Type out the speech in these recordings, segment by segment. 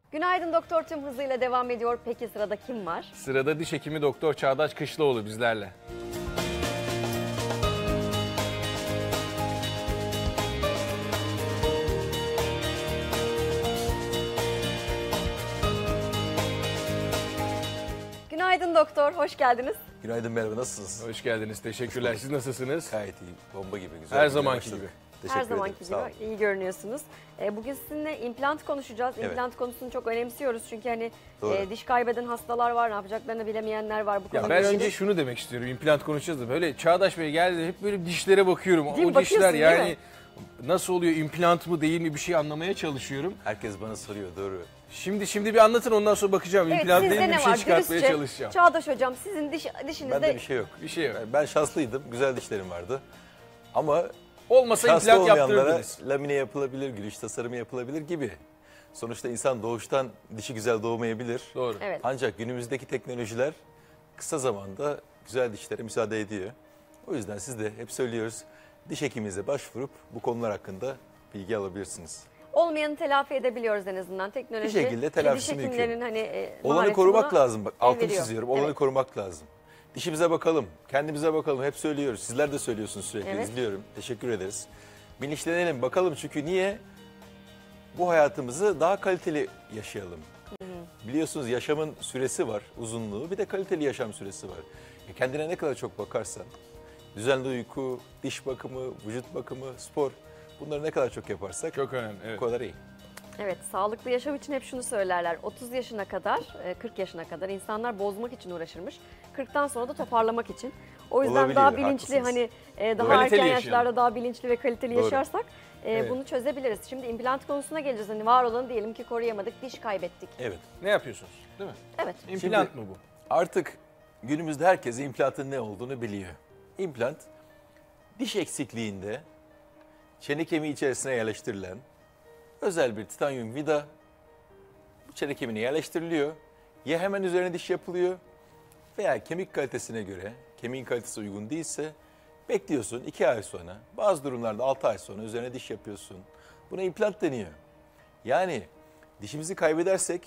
Günaydın Doktor tüm hızıyla devam ediyor. Peki sırada kim var? Sırada diş hekimi Doktor Çağdaş Kışlaoğlu bizlerle. Günaydın doktor, hoş geldiniz. Günaydın, merhaba, nasılsınız? Hoş geldiniz, teşekkürler. Siz nasılsınız? Gayet iyi, bomba gibi, güzel. Her zamanki gibi. Her zamanki gibi iyi görünüyorsunuz. Bugün sizinle implant konuşacağız. Evet. İmplant konusunu çok önemsiyoruz çünkü hani Doğru. diş kaybeden hastalar var, ne yapacaklarını bilemeyenler var. Bu Ya konuyla ben ilgili. önce şunu demek istiyorum. İmplant konuşacağız da böyle Çağdaş Bey geldi hep böyle dişlere bakıyorum. Değil mi? O dişler Bakıyorsun, değil yani mi? nasıl oluyor, implant mı değil mi bir şey anlamaya çalışıyorum. Herkes bana soruyor, doğru. Şimdi bir anlatın, ondan sonra bakacağım. Evet, İmplant sizde değil mi ne bir şey var? çıkartmaya Dürüstçe, çalışacağım. Çağdaş hocam sizin dişinizde... Bende bir şey yok. Bir şey yok. Ben şanslıydım, güzel dişlerim vardı. Ama Olmasa şanslı implant olmayanlara yaptırırdınız. lamine yapılabilir, gülüş tasarımı yapılabilir gibi. Sonuçta insan doğuştan dişi güzel doğmayabilir. Doğru. Evet. Ancak günümüzdeki teknolojiler kısa zamanda güzel dişlere müsaade ediyor. O yüzden siz de hep söylüyoruz, diş hekiminize başvurup bu konular hakkında bilgi alabilirsiniz. Olmayanı telafi edebiliyoruz en azından teknoloji. Bir şekilde telafisi diş hekimlerinin hani Olanı mahareti korumak buna lazım. Bak, altını veriyor. çiziyorum. Olanı Evet. korumak lazım. Dişimize bakalım, kendimize bakalım. Hep söylüyoruz. Sizler de söylüyorsunuz sürekli. Evet. İzliyorum. Teşekkür ederiz. Bilinçlenelim bakalım, çünkü niye? Bu hayatımızı daha kaliteli yaşayalım. Biliyorsunuz yaşamın süresi var, uzunluğu. Bir de kaliteli yaşam süresi var. Kendine ne kadar çok bakarsan, düzenli uyku, diş bakımı, vücut bakımı, spor, bunları ne kadar çok yaparsak Çok önemli. Evet. o kadar iyi. Evet, sağlıklı yaşam için hep şunu söylerler. 30 yaşına kadar, 40 yaşına kadar insanlar bozmak için uğraşırmış. 40'tan sonra da toparlamak için. O yüzden Olabiliyor, daha bilinçli haklısınız. hani daha Kaliteli erken yaşayalım. yaşlarda daha bilinçli ve kaliteli Doğru. yaşarsak Evet. bunu çözebiliriz. Şimdi implant konusuna geleceğiz. Hani var olanı diyelim ki koruyamadık, diş kaybettik. Evet. Ne yapıyorsunuz? Değil mi? Evet. İmplant mı bu? Artık günümüzde herkes implantın ne olduğunu biliyor. İmplant, diş eksikliğinde çene kemiği içerisine yerleştirilen özel bir titanyum vida, bu çene kemiğine yerleştiriliyor. Ya hemen üzerine diş yapılıyor veya kemik kalitesine göre, kemiğin kalitesi uygun değilse bekliyorsun 2 ay sonra, bazı durumlarda 6 ay sonra üzerine diş yapıyorsun. Buna implant deniyor. Yani dişimizi kaybedersek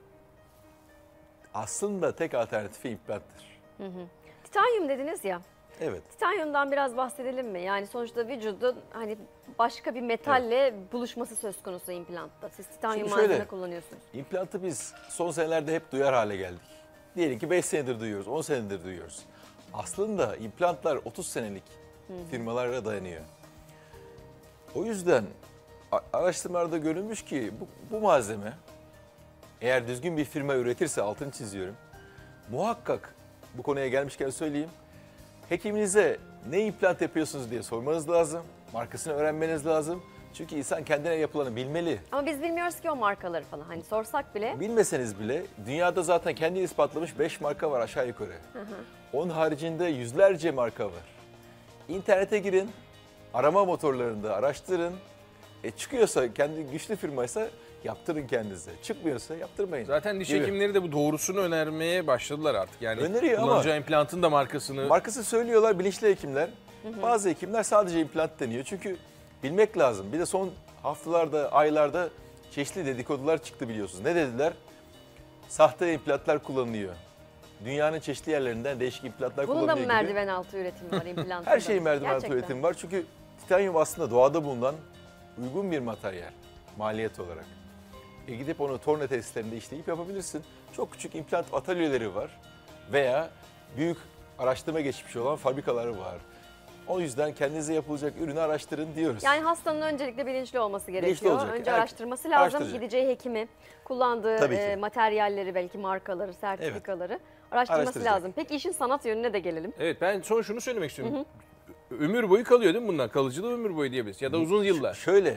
aslında tek alternatifi implanttır. Titanyum dediniz ya. Evet. Titanyumdan biraz bahsedelim mi? Yani sonuçta vücudun hani başka bir metalle buluşması söz konusu implantta. Siz titanyum Şimdi malzeme şöyle, kullanıyorsunuz. İmplantı biz son senelerde hep duyar hale geldik. Diyelim ki 5 senedir duyuyoruz, 10 senedir duyuyoruz. Aslında implantlar 30 senelik firmalara dayanıyor. O yüzden araştırmalarda görülmüş ki bu malzeme eğer düzgün bir firma üretirse, altını çiziyorum, muhakkak bu konuya gelmişken söyleyeyim, hekiminize ne implant yapıyorsunuz diye sormanız lazım, markasını öğrenmeniz lazım. Çünkü insan kendine yapılanı bilmeli. Ama biz bilmiyoruz ki o markaları falan. Hani sorsak bile. Bilmeseniz bile dünyada zaten kendini ispatlamış 5 marka var aşağı yukarı. Onun haricinde yüzlerce marka var. İnternete girin, arama motorlarında araştırın. Çıkıyorsa, kendi güçlü firmaysa yaptırın kendinize. Çıkmıyorsa yaptırmayın. Zaten diş Gibi. hekimleri de bu doğrusunu önermeye başladılar artık. Yani Öneriyor ama- kullanacağı implantın da markasını. Markası söylüyorlar bilinçli hekimler. Bazı hekimler sadece implant deniyor. Çünkü bilmek lazım. Bir de son haftalarda, aylarda çeşitli dedikodular çıktı biliyorsunuz. Ne dediler? Sahte implantlar kullanılıyor. Dünyanın çeşitli yerlerinden değişik implantlar Bunun da mı kullanılıyor gibi. merdiven altı üretimi var implantında? Her şeyin merdiven altı Gerçekten. üretimi var. Çünkü titanyum aslında doğada bulunan uygun bir materyal maliyet olarak. Gidip onu torna tesislerinde işleyip yapabilirsin. Çok küçük implant atölyeleri var veya büyük araştırma geçmiş olan fabrikaları var. O yüzden kendinize yapılacak ürünü araştırın diyoruz. Yani hastanın öncelikle bilinçli olması gerekiyor. olacak. Önce Evet. araştırması lazım. Araştıracak. Gideceği hekimi, kullandığı Tabii ki. materyalleri, belki markaları, sertifikaları araştırması Araştıracak. lazım. Peki işin sanat yönüne de gelelim. Evet, ben son şunu söylemek istiyorum. Ömür boyu kalıyor değil mi bundan? Kalıcılığı ömür boyu diyebiliriz. Ya da uzun yıllar. Şöyle,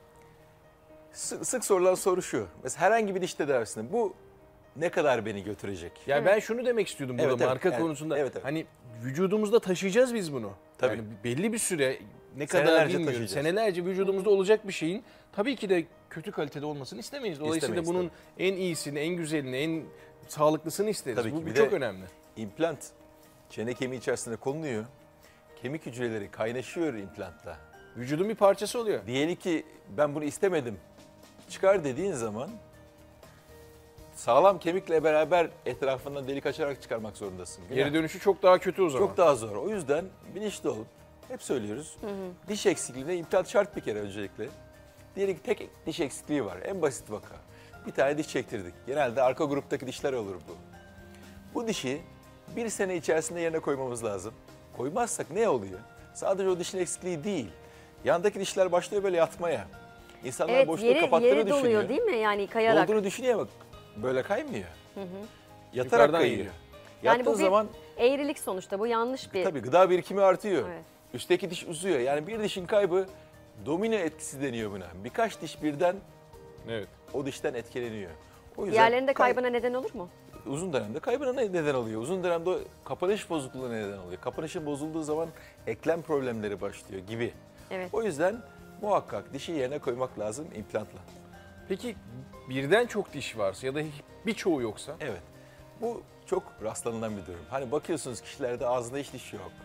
sık sorulan soru şu. Mesela herhangi bir diş tedavisinde bu ne kadar beni götürecek? Yani ben şunu demek istiyordum burada Evet, evet. marka Yani, konusunda. evet, evet. Hani vücudumuzda taşıyacağız biz bunu. Tabii. Yani belli bir süre ne kadar Senelerce bilmiyorum. taşıyacağız. Senelerce vücudumuzda olacak bir şeyin tabii ki de kötü kalitede olmasını istemeyiz. Dolayısıyla İstemeyiz, bunun en iyisini, en güzelini, en sağlıklısını isteriz. Tabii ki. Bu Bir çok de- önemli. İmplant çene kemiği içerisinde konuluyor. Kemik hücreleri kaynaşıyor implantla. Vücudun bir parçası oluyor. Diyelim ki ben bunu istemedim, çıkar dediğin zaman sağlam kemikle beraber etrafından delik açarak çıkarmak zorundasın. Günah. Geri dönüşü çok daha kötü o zaman. Çok daha zor. O yüzden bilinçli olup hep söylüyoruz. Diş eksikliğine implant şart bir kere öncelikle. Diyelim ki tek diş eksikliği var. En basit vaka. Bir tane diş çektirdik. Genelde arka gruptaki dişler olur bu. Bu dişi bir sene içerisinde yerine koymamız lazım. Koymazsak ne oluyor? Sadece o dişin eksikliği değil. Yandaki dişler başlıyor böyle yatmaya. İnsanlar Evet, boşluğu yeri kapattığını doluyor düşünüyor. değil mi? Yani kayarak. Dolduğunu düşünüyor ama böyle kaymıyor. Yatarak Yukarıdan kayıyor. iniyor. Yani Yattığı bu bir zaman eğrilik sonuçta. Bu yanlış bir. tabii gıda birikimi artıyor. Evet. Üstteki diş uzuyor. Yani bir dişin kaybı domino etkisi deniyor buna. Birkaç diş birden Evet. o dişten etkileniyor. O yüzden Diğerlerinde kaybına neden olur mu? uzun dönemde kaybına neden oluyor. Uzun dönemde kapanış bozukluğuna neden oluyor. Kapanışın bozulduğu zaman eklem problemleri başlıyor gibi. Evet. O yüzden muhakkak dişi yerine koymak lazım implantla. Peki birden çok diş varsa ya da birçoğu yoksa? Evet. Bu çok rastlanılan bir durum. Hani bakıyorsunuz kişilerde ağzında hiç diş yok.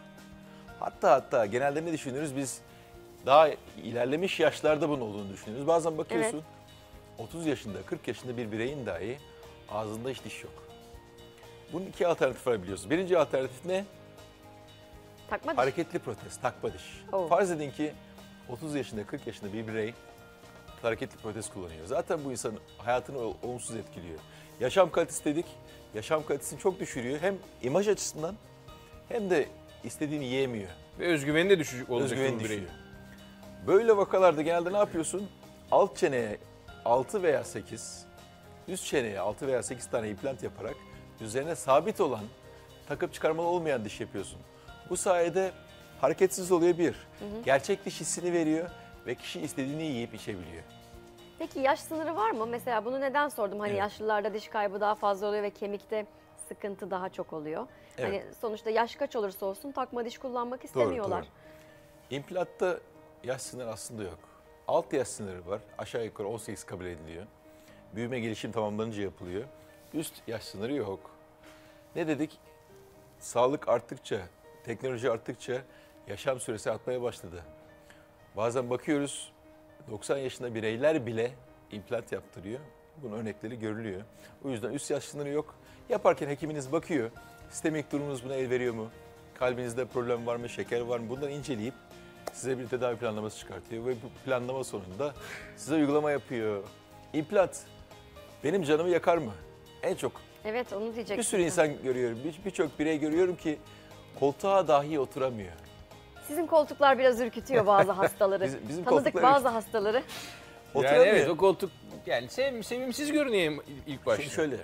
Hatta genelde ne düşünürüz biz? Daha ilerlemiş yaşlarda bunun olduğunu düşünüyoruz. Bazen bakıyorsun 30 yaşında, 40 yaşında bir bireyin dahi ağzında hiç diş yok. Bunun iki alternatif var biliyorsunuz. Birinci alternatif ne? Takma diş. Hareketli protez, takma diş. Oh. Farz edin ki 30 yaşında, 40 yaşında bir birey hareketli protez kullanıyor. Zaten bu insanın hayatını olumsuz etkiliyor. Yaşam kalitesi dedik, yaşam kalitesini çok düşürüyor. Hem imaj açısından hem de istediğini yiyemiyor. Ve özgüveni de düşecek olacak Özgüveni bu bireyin. düşüyor. Böyle vakalarda genelde ne yapıyorsun? Alt çeneye 6 veya 8, üst çeneye 6 veya 8 tane implant yaparak üzerine sabit olan, takıp çıkarmalı olmayan diş yapıyorsun. Bu sayede hareketsiz oluyor bir. Gerçek diş hissini veriyor ve kişi istediğini yiyip içebiliyor. Peki yaş sınırı var mı? Mesela bunu neden sordum? Hani Evet. yaşlılarda diş kaybı daha fazla oluyor ve kemikte sıkıntı daha çok oluyor. Evet. Hani sonuçta yaş kaç olursa olsun takma diş kullanmak istemiyorlar. İmplantta yaş sınırı aslında yok. Alt yaş sınırı var. Aşağı yukarı 18 kabul ediliyor. Büyüme gelişim tamamlanınca yapılıyor. Üst yaş sınırı yok. Ne dedik? Sağlık arttıkça, teknoloji arttıkça yaşam süresi artmaya başladı. Bazen bakıyoruz 90 yaşında bireyler bile implant yaptırıyor. Bunun örnekleri görülüyor. O yüzden üst yaş sınırı yok. Yaparken hekiminiz bakıyor. Sistemik durumunuz buna el veriyor mu? Kalbinizde problem var mı? Şeker var mı? Bunları inceleyip size bir tedavi planlaması çıkartıyor. Ve bu planlama sonunda size uygulama yapıyor. İmplant benim canımı yakar mı? En çok. Evet, onu diyecektim. Bir sürü insan görüyorum. Birçok birey görüyorum ki koltuğa dahi oturamıyor. Sizin koltuklar biraz ürkütüyor bazı hastaları. Bizim Tanıdık koltuklar bazı hastaları. Yani Oturamıyor. evet o koltuk yani sevimsiz görünüyor ilk başta. Şimdi şöyle,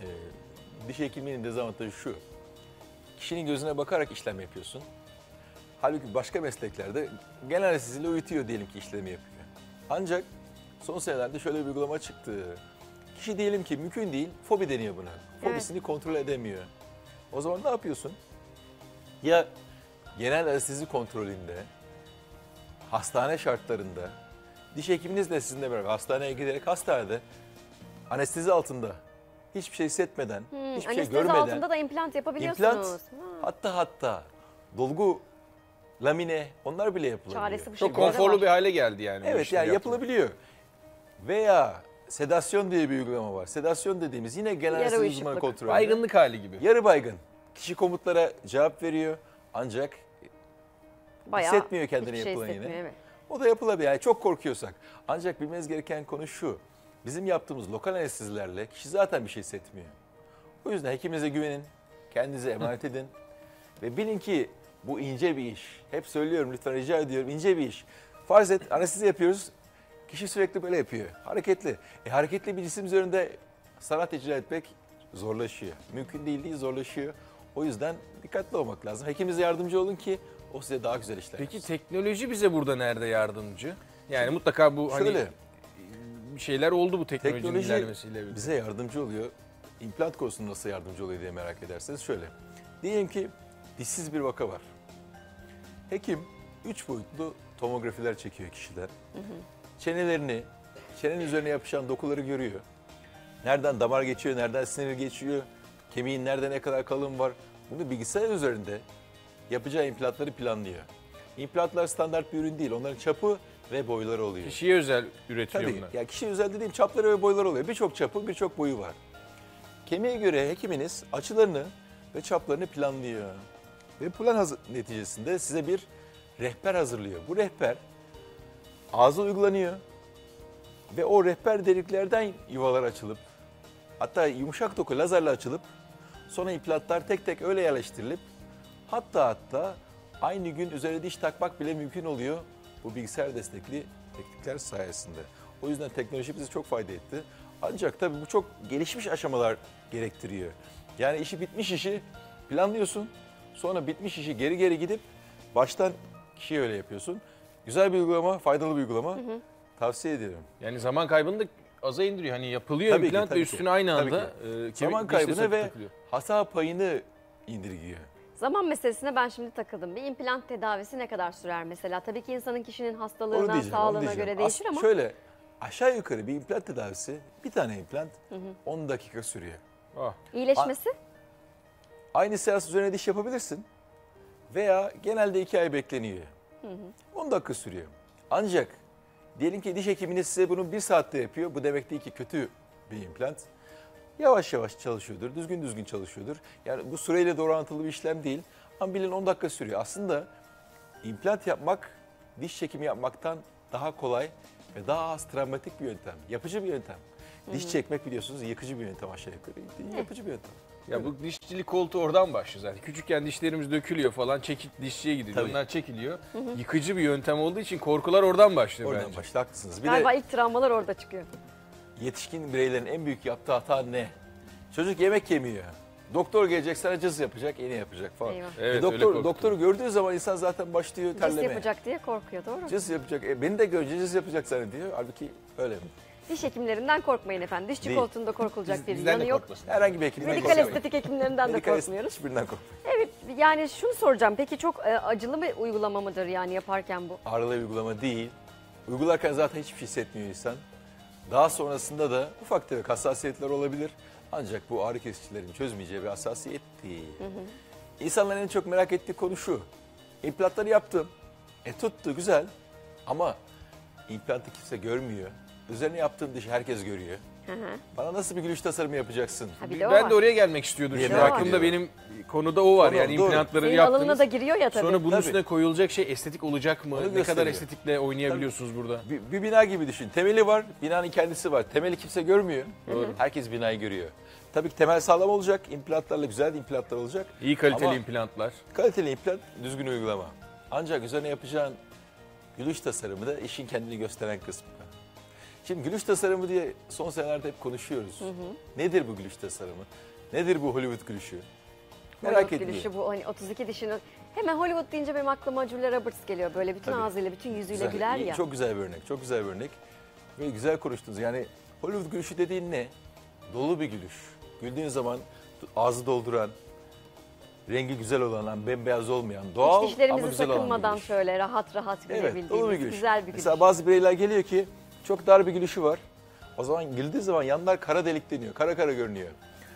diş hekimliğinin dezavantajı şu. Kişinin gözüne bakarak işlem yapıyorsun. Halbuki başka mesleklerde genel anesteziyle uyutuyor diyelim ki işlemi yapıyor. Ancak son senelerde şöyle bir uygulama çıktı. Kişi diyelim ki mümkün değil, fobi deniyor buna. Fobisini kontrol edemiyor. O zaman ne yapıyorsun? Ya genel anestezi kontrolünde, hastane şartlarında, diş hekiminiz de sizinle beraber hastaneye giderek hastanede anestezi altında hiçbir şey hissetmeden, hiçbir şey Anestezi görmeden altında da implant yapabiliyorsunuz. hatta dolgu, lamine onlar bile yapılabiliyor. Çaresi bu Çok şekilde var. konforlu bir hale geldi yani. bu Evet işleri yani yapmak. yapılabiliyor. Veya sedasyon diye bir uygulama var. Sedasyon dediğimiz yine genel Yarı anestezi uyuşukluk. uzmanı kontrolünde. Baygınlık hali gibi. Yarı baygın. Kişi komutlara cevap veriyor ancak Bayağı hissetmiyor kendini hiçbir şey yapılan hissetmiyor, yine. evet. O da yapılabilir. Yani çok korkuyorsak. Ancak bilmeniz gereken konu şu. Bizim yaptığımız lokal anestezilerle kişi zaten bir şey hissetmiyor. O yüzden hekiminize güvenin. Kendinize emanet edin. Ve bilin ki bu ince bir iş. Hep söylüyorum lütfen rica ediyorum ince bir iş. Farz et anestezi yapıyoruz. Kişi sürekli böyle yapıyor. Hareketli. Hareketli bir cisim üzerinde sanat icra etmek zorlaşıyor. Mümkün değil zorlaşıyor. O yüzden dikkatli olmak lazım. Hekiminize yardımcı olun ki o size daha güzel işler Peki yapsın. teknoloji bize burada nerede yardımcı? Yani mutlaka bu hani Şöyle, bir şeyler oldu bu teknolojinin teknoloji ilerlemesiyle birlikte. bize yardımcı oluyor. İmplant konusunda nasıl yardımcı oluyor diye merak ederseniz şöyle. Diyelim ki dişsiz bir vaka var. Hekim 3 boyutlu tomografiler çekiyor kişiden. Çenelerini, çenenin üzerine yapışan dokuları görüyor. Nereden damar geçiyor, nereden sinir geçiyor, kemiğin nerede ne kadar kalın var. Bunu bilgisayar üzerinde yapacağı implantları planlıyor. İmplantlar standart bir ürün değil. Onların çapı ve boyları oluyor. Kişiye özel üretiyor Tabii. bunlar. Ya kişi özel dediğim çapları ve boyları oluyor. Birçok çapı, birçok boyu var. Kemiğe göre hekiminiz açılarını ve çaplarını planlıyor. Ve plan neticesinde size bir rehber hazırlıyor. Bu rehber ağza uygulanıyor ve o rehber deliklerden yuvalar açılıp, hatta yumuşak doku lazerle açılıp, sonra implantlar tek tek öyle yerleştirilip, hatta aynı gün üzerine diş takmak bile mümkün oluyor bu bilgisayar destekli teknikler sayesinde. O yüzden teknoloji bize çok fayda etti. Ancak tabii bu çok gelişmiş aşamalar gerektiriyor. Yani işi bitmiş işi planlıyorsun, sonra bitmiş işi geri gidip baştan kişiye öyle yapıyorsun. Güzel bir uygulama, faydalı bir uygulama. Tavsiye ediyorum. Yani zaman kaybını da aza indiriyor. Hani yapılıyor Tabii ki, implant tabii ve ki. üstüne aynı Tabii anda Zaman dişle kaybını söküp ve takılıyor. hata payını indirgiyor. Zaman meselesine ben şimdi takıldım. Bir implant tedavisi ne kadar sürer mesela? Tabii ki insanın kişinin Onu hastalığına, diyeceğim, onu sağlığına diyeceğim. göre değişir ama Şöyle aşağı yukarı bir implant tedavisi, bir tane implant 10 dakika sürüyor. Ah. iyileşmesi Aynı seans üzerine diş yapabilirsin veya genelde 2 ay bekleniyor. 10 dakika sürüyor. Ancak diyelim ki diş hekiminiz size bunu 1 saatte yapıyor. Bu demek değil ki kötü bir implant. Yavaş yavaş çalışıyordur, düzgün çalışıyordur. Yani bu süreyle doğru orantılı bir işlem değil. Ama bilin 10 dakika sürüyor. Aslında implant yapmak diş çekimi yapmaktan daha kolay ve daha az travmatik bir yöntem. Yapıcı bir yöntem. Diş çekmek biliyorsunuz yıkıcı bir yöntem aşağı yukarı. Yapıcı bir yöntem. Ya bu dişçilik koltuğu oradan başlıyor zaten. Küçükken dişlerimiz dökülüyor falan. Dişçiye gidiyor. Tabii. Onlar çekiliyor. Yıkıcı bir yöntem olduğu için korkular oradan başlıyor Oradan bence. başta haklısınız. Bir galiba de ilk travmalar orada çıkıyor. yetişkin bireylerin en büyük yaptığı hata ne? Çocuk yemek yemiyor. Doktor gelecek sana cız yapacak, iğne yapacak falan. Eyvah. Evet, öyle korkutuyor. Doktoru gördüğü zaman insan zaten başlıyor Cis terlemeye. yapacak diye korkuyor, doğru mu? Cız yapacak. Beni de görünce cız yapacak zannediyor. Halbuki öyle mi? Diş hekimlerinden korkmayın efendim. Dişçi Değil. koltuğunda korkulacak bir Bizden yanı de yok. korkmasın. Herhangi bir hekimden Medikal korkmayın. estetik hekimlerinden de Medikal korkmuyoruz. hiçbirinden korkmayın. Evet, yani şunu soracağım. Peki çok acılı bir uygulama mıdır yani yaparken bu? Ağrılı bir uygulama değil. Uygularken zaten hiçbir şey hissetmiyor insan. Daha sonrasında da ufak tefek hassasiyetler olabilir. Ancak bu ağrı kesicilerin çözmeyeceği bir hassasiyet değil. İnsanların en çok merak ettiği konu şu. İmplantları yaptım. Tuttu güzel ama implantı kimse görmüyor. Üzerine yaptığım dişi herkes görüyor. Hı hı. Bana nasıl bir gülüş tasarımı yapacaksın? Ha, bir de o Ben var. de oraya gelmek istiyordum. Diye Şimdi merak aklımda ediyorum. benim konuda o var. Doğru, Yani doğru. implantları Senin yaptınız. alanına da giriyor ya tabii. Sonra bunun Tabii. üstüne koyulacak şey estetik olacak mı? Onu Ne kadar gösteriyor. estetikle oynayabiliyorsunuz burada? Bir bina gibi düşün. Temeli var, binanın kendisi var. Temeli kimse görmüyor. Doğru. Herkes binayı görüyor. Tabii ki temel sağlam olacak, implantlarla güzel implantlar olacak. İyi kaliteli Ama implantlar. kaliteli implant, düzgün uygulama. Ancak üzerine yapacağın gülüş tasarımı da işin kendini gösteren kısmı. Şimdi gülüş tasarımı diye son senelerde hep konuşuyoruz. Nedir bu gülüş tasarımı? Nedir bu Hollywood gülüşü? Merak Hollywood ediliyor. gülüşü bu hani 32 dişinin. Hemen Hollywood deyince benim aklıma Julia Roberts geliyor. Böyle bütün Tabii. ağzıyla, bütün yüzüyle Güzel, güler iyi, ya. Çok güzel bir örnek, çok güzel bir örnek. Ve güzel konuştunuz. Yani Hollywood gülüşü dediğin ne? Dolu bir gülüş. Güldüğün zaman ağzı dolduran, rengi güzel olan, bembeyaz olmayan, doğal Hiç dişlerimizi ama güzel olan bir sakınmadan gülüş. şöyle rahat rahat Evet, gülebildiğimiz dolu bir gülüş. güzel bir gülüş. Mesela bazı bireyler geliyor ki çok dar bir gülüşü var. O zaman güldüğü zaman yanlar kara delik deniyor, kara kara görünüyor.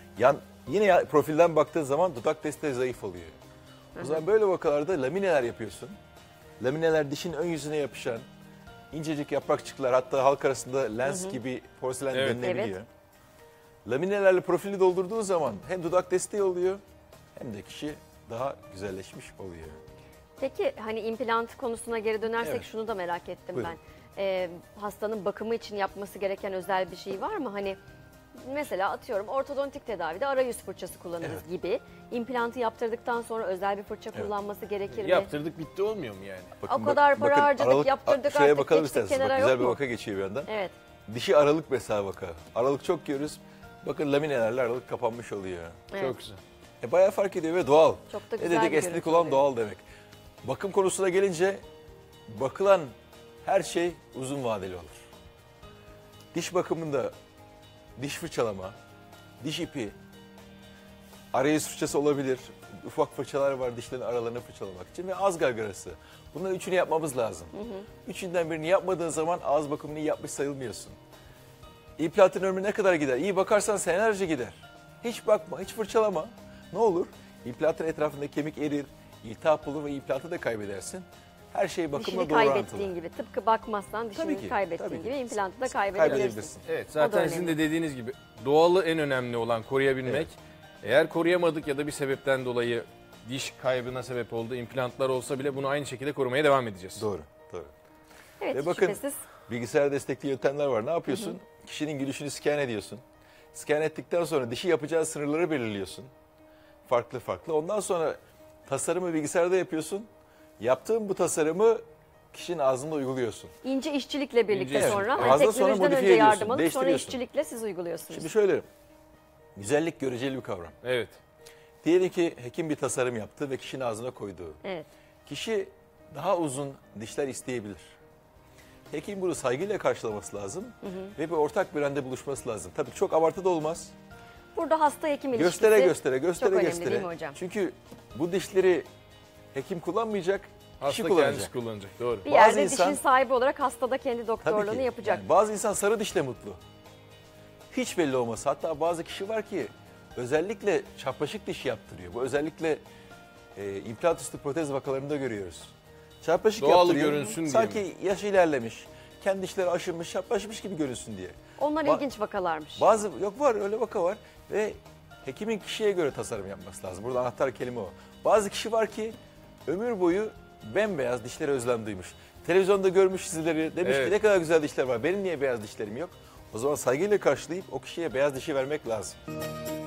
Yine profilden baktığın zaman dudak desteği zayıf oluyor. O zaman böyle vakalarda lamineler yapıyorsun. Lamineler dişin ön yüzüne yapışan, incecik yaprakçıklar, hatta halk arasında lens gibi porselen Evet. denilebiliyor. Laminelerle profili doldurduğun zaman hem dudak desteği oluyor hem de kişi daha güzelleşmiş oluyor. Peki hani implant konusuna geri dönersek Evet. şunu da merak ettim Buyurun. ben. Hastanın bakımı için yapması gereken özel bir şey var mı? Hani mesela atıyorum ortodontik tedavide arayüz fırçası kullanırız Evet. gibi. İmplantı yaptırdıktan sonra özel bir fırça Evet. kullanması gerekir mi? Yaptırdık bitti olmuyor mu yani? O kadar para harcadık, yaptırdık, şuraya artık bakalım geçtik, isterseniz. kenara Bak, güzel yok bir mu? vaka geçiyor bir yandan. Evet. Dişi aralık mesela vaka. Aralık çok görürüz. Bakın laminelerle aralık kapanmış oluyor. Evet. Çok güzel. Bayağı fark ediyor ve doğal. Çok da Ne güzel dedik bir estetik görüntü olan oluyor. doğal demek. Bakım konusuna gelince bakılan her şey uzun vadeli olur. Diş bakımında diş fırçalama, diş ipi, arayüz fırçası olabilir. Ufak fırçalar var dişlerin aralarını fırçalamak için ve ağız gargarası. Bunların üçünü yapmamız lazım. Üçünden birini yapmadığın zaman ağız bakımını iyi yapmış sayılmıyorsun. İmplantın ömrü ne kadar gider? İyi bakarsan senelerce gider. Hiç bakma, hiç fırçalama. Ne olur? İmplantın etrafında kemik erir, iltihap olur ve implantı da kaybedersin. Her şey bakımla Dişini doğru orantılı. kaybettiğin gibi. Tıpkı bakmazsan Tabii dişini ki, kaybettiğin tabii ki. gibi implantı da kaybedebilirsin. Kaybedebilirsin. Evet, O da zaten sizin önemli. de dediğiniz gibi doğalı en önemli olan koruyabilmek. Eğer koruyamadık ya da bir sebepten dolayı diş kaybına sebep oldu, implantlar olsa bile bunu aynı şekilde korumaya devam edeceğiz. Doğru, doğru. Evet, Ve bakın şüphesiz. bilgisayar destekli yöntemler var. Ne yapıyorsun? Kişinin gülüşünü scan ediyorsun. Scan ettikten sonra dişi yapacağı sınırları belirliyorsun. Farklı farklı. Ondan sonra tasarımı bilgisayarda yapıyorsun. Yaptığın bu tasarımı kişinin ağzında uyguluyorsun. İnce işçilikle birlikte İnce, sonra evet. hani Fazla sonra teknolojiden modifiye önce yardım ediyorsun, alıp sonra değiştiriyorsun. işçilikle siz uyguluyorsunuz. Şimdi şöyle, güzellik göreceli bir kavram. Evet. Diyelim ki hekim bir tasarım yaptı ve kişinin ağzına koydu. Evet. Kişi daha uzun dişler isteyebilir. Hekim bunu saygıyla karşılaması lazım ve bir ortak bir anda buluşması lazım. Tabii çok abartı da olmaz. Burada hasta hekim ilişkisi Göstere çok önemli göstere. değil mi hocam? Çünkü bu dişleri hekim kullanmayacak, kişi Hasta kullanacak. kendisi kullanacak. Doğru. Bir bazı yerde insan- dişin sahibi olarak hasta da kendi Tabii doktorluğunu ki. yapacak. Yani bazı insan sarı dişle mutlu. Hiç belli olmaz. Hatta bazı kişi var ki özellikle çapraşık diş yaptırıyor. Bu özellikle implant üstü protez vakalarında görüyoruz. Çapraşık Doğal yaptırıyor. görünsün diye Sanki yaş ilerlemiş. Kendi dişleri aşınmış, çapraşmış gibi görünsün diye. Onlar Ba- ilginç vakalarmış. Bazı yok var öyle vaka var ve hekimin kişiye göre tasarım yapması lazım. Burada anahtar kelime o. Bazı kişi var ki ömür boyu bembeyaz dişlere özlem duymuş. Televizyonda görmüş dizileri demiş Evet. ki ne kadar güzel dişler var. Benim niye beyaz dişlerim yok? O zaman saygıyla karşılayıp o kişiye beyaz dişi vermek lazım.